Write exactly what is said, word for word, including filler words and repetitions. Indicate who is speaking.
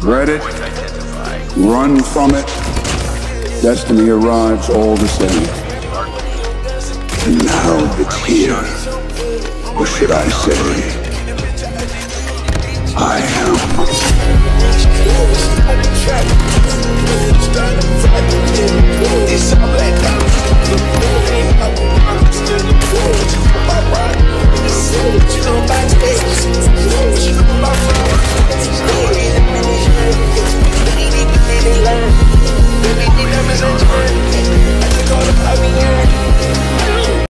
Speaker 1: Dread it, run from it, destiny arrives all the same. And now it's here. Or should I say, I am.